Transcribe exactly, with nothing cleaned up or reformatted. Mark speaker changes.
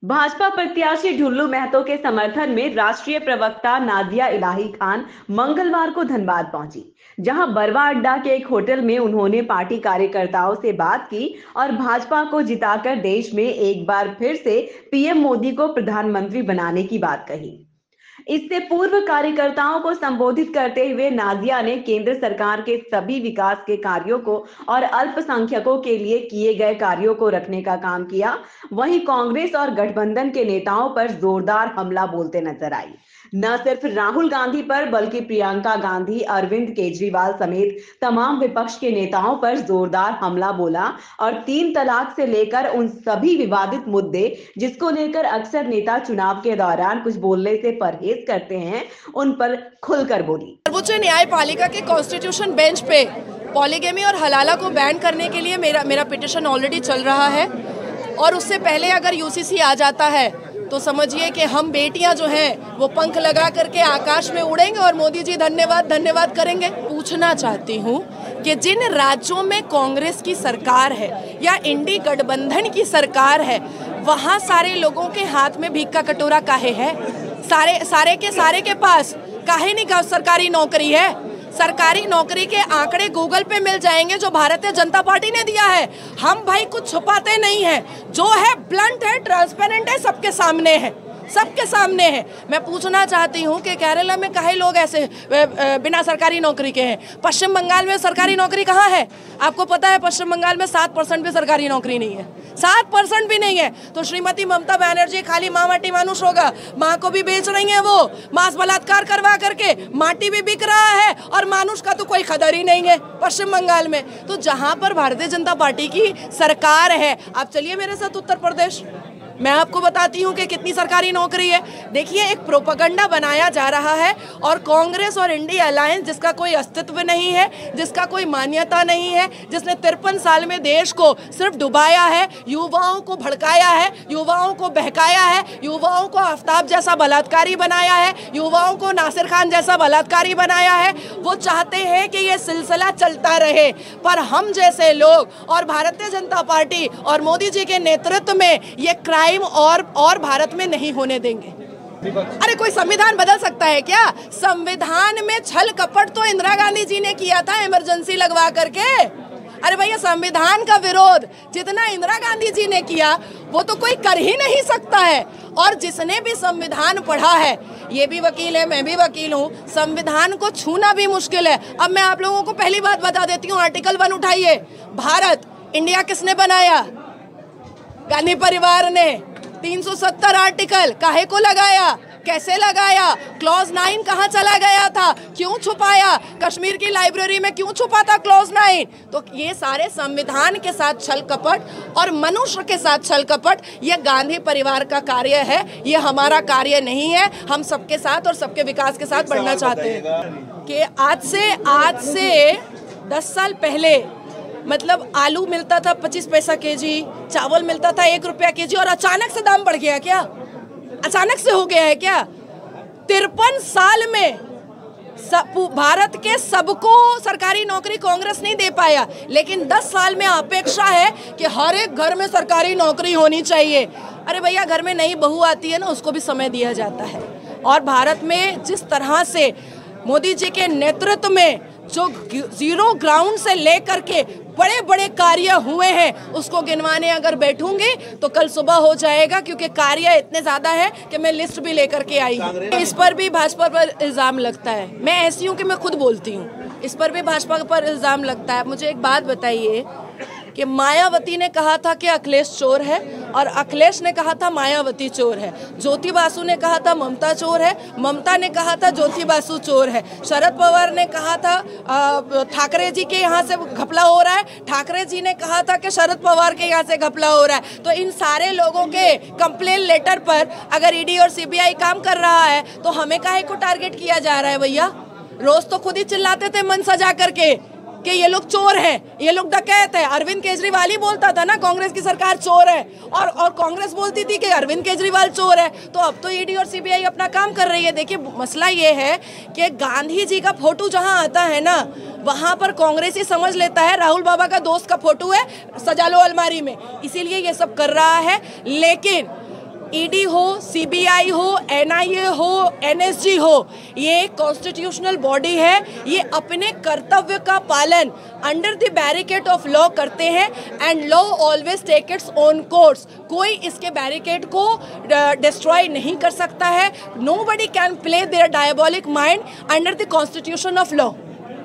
Speaker 1: भाजपा प्रत्याशी ढुल्लू महतो के समर्थन में राष्ट्रीय प्रवक्ता नादिया इलाही खान मंगलवार को धनबाद पहुंची, जहां बरवा अड्डा के एक होटल में उन्होंने पार्टी कार्यकर्ताओं से बात की और भाजपा को जिताकर देश में एक बार फिर से पीएम मोदी को प्रधानमंत्री बनाने की बात कही। इससे पूर्व कार्यकर्ताओं को संबोधित करते हुए नादिया ने केंद्र सरकार के सभी विकास के कार्यों को और अल्पसंख्यकों के लिए किए गए कार्यों को रखने का काम किया। वहीं कांग्रेस और गठबंधन के नेताओं पर जोरदार हमला बोलते नजर आई। न सिर्फ राहुल गांधी पर बल्कि प्रियंका गांधी, अरविंद केजरीवाल समेत तमाम विपक्ष के नेताओं पर जोरदार हमला बोला और तीन तलाक से लेकर उन सभी विवादित मुद्दे जिसको लेकर अक्सर नेता चुनाव के दौरान कुछ बोलने से परहेज करते हैं, उन पर खुलकर बोली।
Speaker 2: सर्वोच्च न्यायपालिका के कॉन्स्टिट्यूशन बेंच पे पॉलीगेमी और हलाला को बैन करने के लिए मेरा मेरा पिटीशन ऑलरेडी चल रहा है और उससे पहले अगर यूसीसी आ जाता है तो समझिए कि हम बेटियां जो हैं वो पंख लगा करके आकाश में उड़ेंगे और मोदी जी धन्यवाद धन्यवाद करेंगे। पूछना चाहती हूँ कि जिन राज्यों में कांग्रेस की सरकार है या इंडी गठबंधन की सरकार है, वहाँ सारे लोगों के हाथ में भीख का कटोरा काहे है? सारे सारे के सारे के पास काहे नहीं सरकारी नौकरी है? सरकारी नौकरी के आंकड़े गूगल पे मिल जाएंगे जो भारतीय जनता पार्टी ने दिया है। हम भाई कुछ छुपाते नहीं हैं, जो है ब्लंट है, ट्रांसपेरेंट है, सबके सामने है, सबके सामने है। मैं पूछना चाहती हूँ कि केरला में काहे लोग ऐसे बिना सरकारी नौकरी के हैं? पश्चिम बंगाल में सरकारी नौकरी कहाँ है? आपको पता है पश्चिम बंगाल में सात परसेंट भी सरकारी नौकरी नहीं है, सात परसेंट भी नहीं है। तो श्रीमती ममता बनर्जी खाली माँ माटी मानुष होगा, माँ को भी बेच रही है, वो मांस बलात्कार करवा करके माटी भी बिक रहा है और मानुष का तो कोई कदर ही नहीं है पश्चिम बंगाल में। तो जहाँ पर भारतीय जनता पार्टी की सरकार है, आप चलिए मेरे साथ उत्तर प्रदेश, मैं आपको बताती हूँ कि कितनी सरकारी नौकरी है। देखिए, एक प्रोपेगेंडा बनाया जा रहा है और कांग्रेस और इंडिया अलायंस जिसका कोई अस्तित्व नहीं है, जिसका कोई मान्यता नहीं है, जिसने तिरपन साल में देश को सिर्फ डुबाया है, युवाओं को भड़काया है, युवाओं को बहकाया है, युवाओं को आफ्ताब जैसा बलात्कारी बनाया है, युवाओं को नासिर खान जैसा बलात्कारी बनाया है, वो चाहते हैं कि ये सिलसिला चलता रहे। पर हम जैसे लोग और भारतीय जनता पार्टी और मोदी जी के नेतृत्व में ये क्राइम और और भारत में नहीं होने देंगे। अरे कोई संविधान बदल सकता है क्या? संविधान में छल कपट तो इंदिरा गांधी जी ने किया था इमरजेंसी लगवा करके। अरे भैया, संविधान का विरोध जितना इंदिरा गांधी जी ने किया वो तो कोई कर ही नहीं सकता है। और जिसने भी संविधान पढ़ा है, ये भी वकील है, मैं भी वकील हूँ, संविधान को छूना भी मुश्किल है। अब मैं आप लोगों को पहली बात बता देती हूँ, आर्टिकल वन उठाइए। भारत, इंडिया किसने बनाया? गांधी परिवार ने। तीन सौ सत्तर आर्टिकल काहे को लगाया, कैसे लगाया? क्लॉज नाइन कहाँ चला गया था, क्यों छुपाया? कश्मीर की लाइब्रेरी में क्यों छुपा था क्लॉज नाइन? तो ये सारे संविधान के साथ छल कपट और मनुष्य के साथ छल कपट, ये गांधी परिवार का कार्य है, ये हमारा कार्य नहीं है। हम सबके साथ और सबके विकास के साथ बढ़ना चाहते हैं। कि आज से आज से दस साल पहले मतलब आलू मिलता था पच्चीस पैसा केजी, चावल मिलता था एक रुपया केजी और अचानक से दाम बढ़ गया क्या? अचानक से हो गया है क्या? तिरपन साल में सब, भारत के सबको सरकारी नौकरी कांग्रेस नहीं दे पाया, लेकिन दस साल में अपेक्षा है कि हर एक घर में सरकारी नौकरी होनी चाहिए। अरे भैया, घर में नई बहू आती है ना, उसको भी समय दिया जाता है। और भारत में जिस तरह से मोदी जी के नेतृत्व में जो जीरो ग्राउंड से लेकर के बड़े बड़े कार्य हुए हैं, उसको गिनवाने अगर बैठूंगी तो कल सुबह हो जाएगा, क्योंकि कार्य इतने ज्यादा है कि मैं लिस्ट भी लेकर के आई हूँ। इस पर भी भाजपा पर इल्जाम लगता है। मैं ऐसी हूँ कि मैं खुद बोलती हूँ, इस पर भी भाजपा पर इल्जाम लगता है। मुझे एक बात बताइए कि मायावती ने कहा था कि अखिलेश चोर है और अखिलेश ने कहा था मायावती चोर है। ज्योति बासु ने कहा था ममता चोर है, ममता ने कहा था ज्योति बासु चोर है। शरद पवार ने कहा था ठाकरे जी के यहाँ से घपला हो रहा है, ठाकरे जी ने कहा था कि शरद पवार के यहाँ से घपला हो रहा है। तो इन सारे लोगों के कंप्लेन लेटर पर अगर ईडी और सीबीआई काम कर रहा है तो हमें काहे को टारगेट किया जा रहा है? भैया, रोज तो खुद ही चिल्लाते थे मन सजा करके कि ये लोग चोर हैं, ये लोग डकैत हैं। अरविंद केजरीवाल ही बोलता था ना कांग्रेस की सरकार चोर है, और और कांग्रेस बोलती थी कि अरविंद केजरीवाल चोर है। तो अब तो ईडी और सीबीआई अपना काम कर रही है। देखिए, मसला ये है कि गांधी जी का फोटो जहां आता है ना, वहां पर कांग्रेस ही समझ लेता है राहुल बाबा का दोस्त का फोटो है, सजा लो अलमारी में, इसीलिए ये सब कर रहा है। लेकिन ईडी हो, सीबीआई हो, एनआईए हो, एनएसजी हो, ये कॉन्स्टिट्यूशनल बॉडी है। ये अपने कर्तव्य का पालन under the barricade of law करते हैं and law always take its own course. कोई इसके बैरिकेड को डिस्ट्रॉय नहीं कर सकता है। Nobody can play their diabolic mind under the constitution of law.